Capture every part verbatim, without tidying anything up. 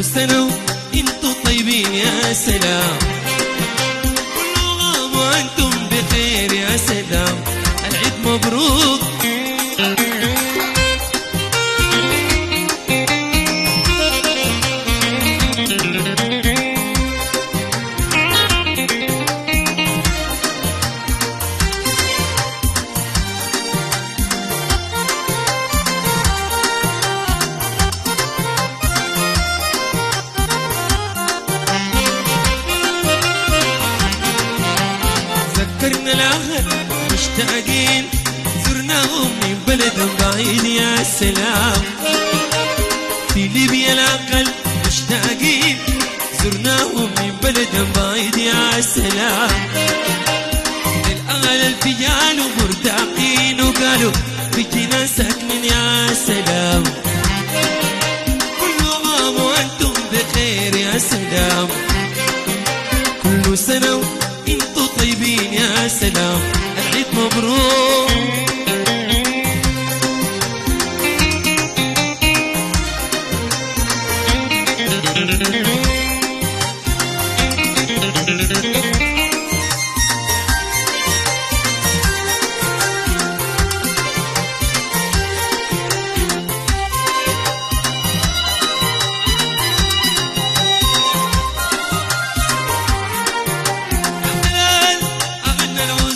كل سنة وانتم طيبين يا سلام، كل عام وانتم بخير يا سلام، العيد مبروك. ذكرنا الأهل مشتاقين، زرناهم من بلد بعيد يا سلام، في ليبيا الأقل مشتاقين، زرناهم من بلد بعيد يا سلام، للأهل الفجال مرتاقين وقالوا بيجينا ساكنين يا سلام، كل عام وأنتم بخير يا سلام، كل سنة انتو طيبين يا سلام، العيد مبروك.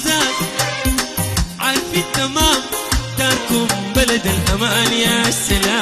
تمام داركم بلد الأمان يا سلام.